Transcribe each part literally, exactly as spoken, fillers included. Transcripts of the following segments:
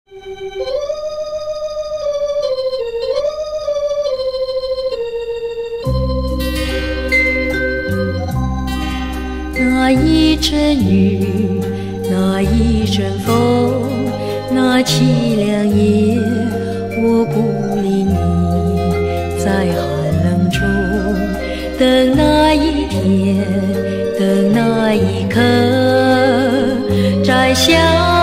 那一阵雨，那一阵风，那凄凉夜，我不理你，在寒冷中等那一天，等那一刻，再相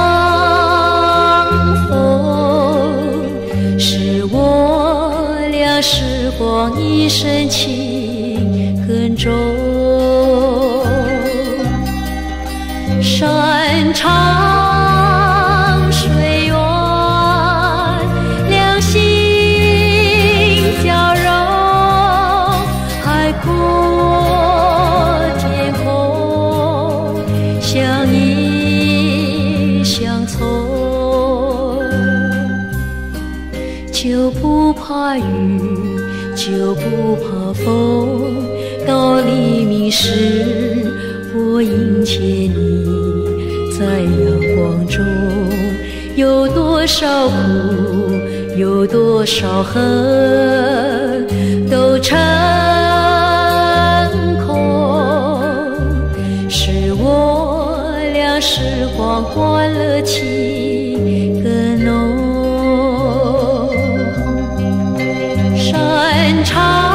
逢。是我俩时光一生情耕种，山长水远，两心交融，海阔天空，相依相从，就不怕雨，就不怕风，到黎明时我迎接你，在阳光中，有多少苦，有多少恨，都成空。是我俩时光换了情更浓，山长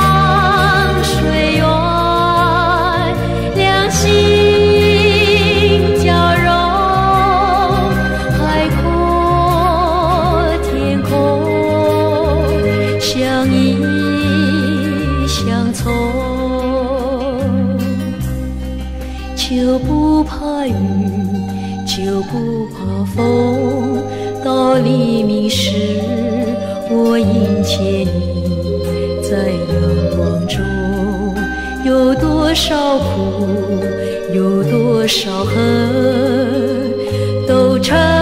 相依相从，就不怕雨，就不怕风，到黎明时我迎接你，在阳光中，有多少苦，有多少恨，都成